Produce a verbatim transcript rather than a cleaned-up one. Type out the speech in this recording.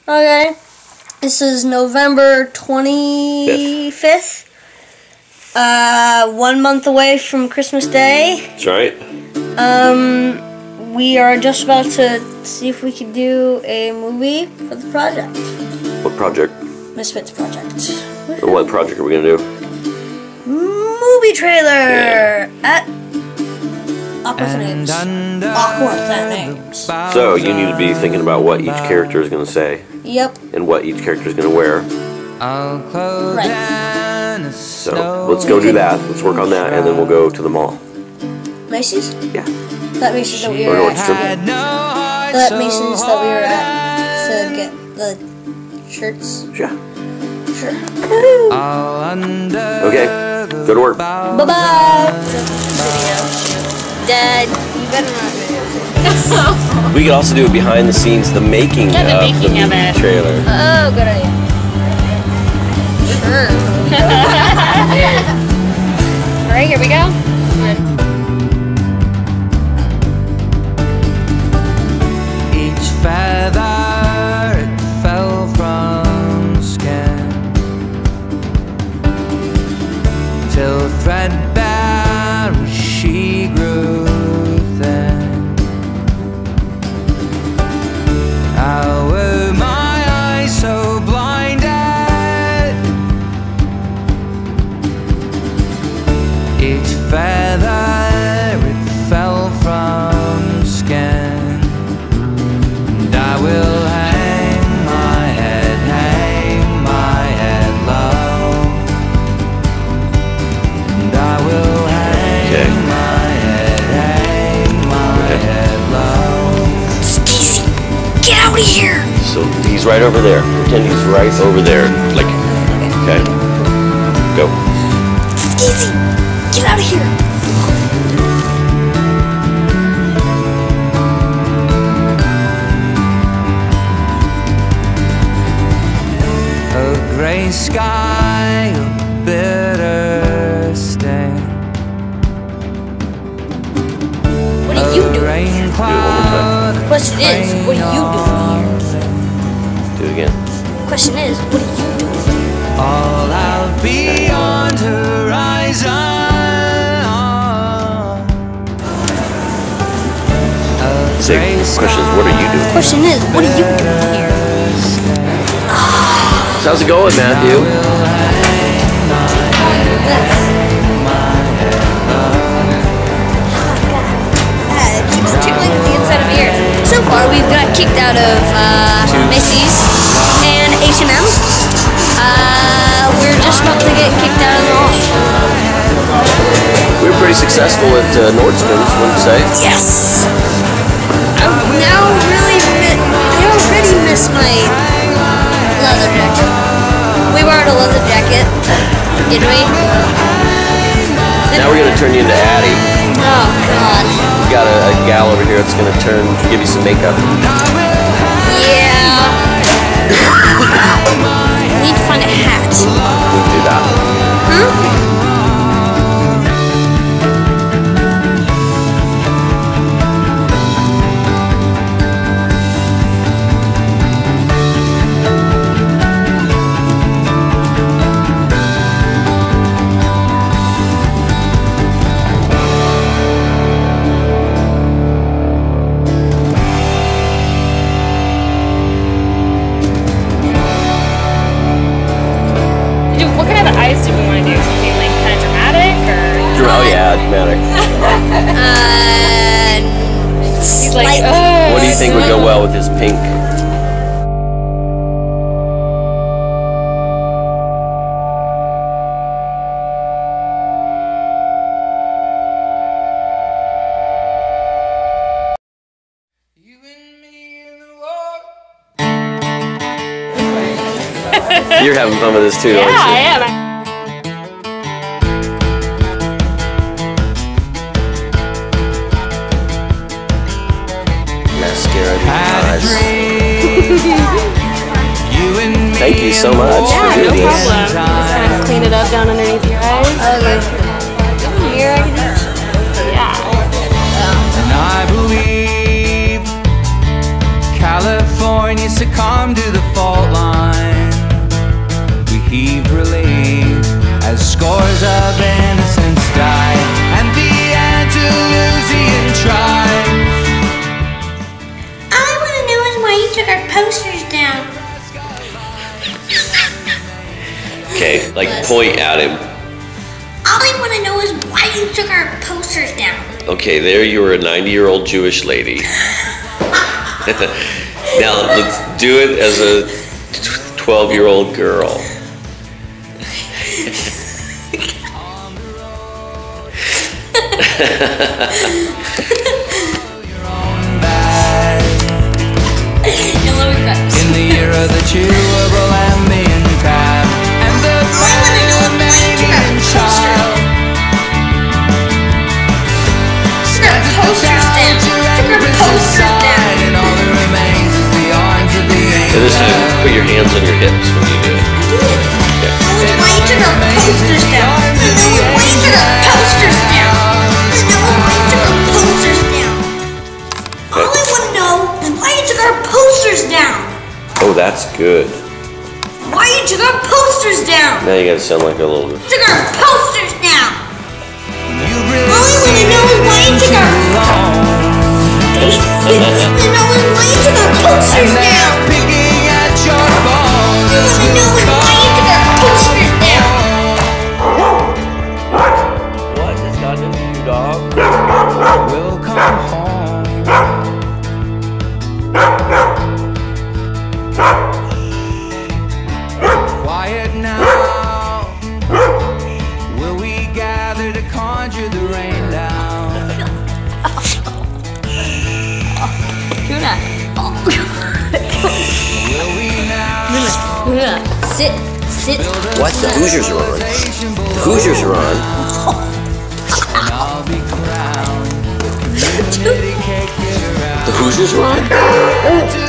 Okay. This is November twenty-fifth. Uh, one month away from Christmas Day. That's right. Um, we are just about to see if we can do a movie for the project. What project? Misfits project. Or what project are we gonna do? Movie trailer Yeah. at Aqua's names. Aqua's that names. So you need to be thinking about what each character is gonna say Yep. and what each character is gonna wear. Right. So let's go do that. Let's work on that, and then we'll go to the mall. Macy's? Yeah. That Macy's that we Or were at. Nordstrom. That Macy's that we were at to get the shirts. Yeah. Sure. Okay. Go to work. Bye bye. Dad, you better not video. We could also do behind the scenes, the making Yeah, the of making the of movie it. trailer. Oh, good idea. Sure. Alright, here we go. Each feather it fell from skin till threadbare she grew thin. How were my eyes so blinded? Each feather it fell from skin. And I will hang my head, hang my head low. And I will hang Okay. my head, hang my head low. Skeezy, get out of here. So he's right over there. Pretend he's right over there. Like, okay. Go. Skeezy, get out of here. A gray sky, a bitter stain. What are you doing here? Rain cloud. Question is, what are you doing Do it again. here? Question is, what are you doing here? All out beyond horizon. Say, question is, what are you doing? Question is, what are you doing here? How's it going, Matthew? Uh, it keeps tickling the inside of your ears. So far, we've got kicked out of uh, Macy's and H and M. Uh, we're just about to get kicked out of the mall. We were pretty successful at uh, Nordstrom's, wouldn't you say? Yes! I now really mi- I already miss my leather jacket. We borrowed a leather jacket, didn't we? Now we're gonna turn you into Addie. Oh, God. We got a, a gal over here that's gonna turn, give you some makeup. Yeah. We need to find a hat. We can do that. Huh? What kind of eyes do we want to do? Something like kind of dramatic or? Oh yeah, dramatic. Uh, He's like, slight- ugh. What do you think would go well with his pink? You're having fun with this too, Yeah, aren't I you? am. Mascara Had a eyes. dream. You and me. Thank you so much Yeah, for no doing this. problem. Just kind of clean it up down underneath your eyes. Okay. Here I can Yeah. And I believe California we succumbed to the fault line. We heaved relief as scores of innocents died, and the Andalusian tribes. All I want to know is why you took our posters down. Okay, like point at him. All I want to know is why you took our posters down. Okay, there you were a ninety-year-old Jewish lady. Now let's do it as a twelve-year-old girl. In the year of the chewable ambient crab and the Romanian child. Took our posters down. Took our posters down. And all that remains is the arms of the So this time, put your hands on your hips when you do it. Okay. Why you took our posters down? Why you took our posters down? Why you took our posters down? All I want to know is why you took our posters down. Oh, that's good. Why you took our posters down? Now you gotta sound like a little. Took our posters down. All I want to know is why you took our. I know is why you took our posters down. picking at your bones. I want to know is why you took our posters down. What has gotten into you, dog? We'll come home. Quiet now. Will we gather to conjure the rain down? Luna. Will we now? Luna. Sit. Sit. What? The Hoosiers are on. The Hoosiers are on. And I'll be crowned with community cake around. The Hoosiers are on? To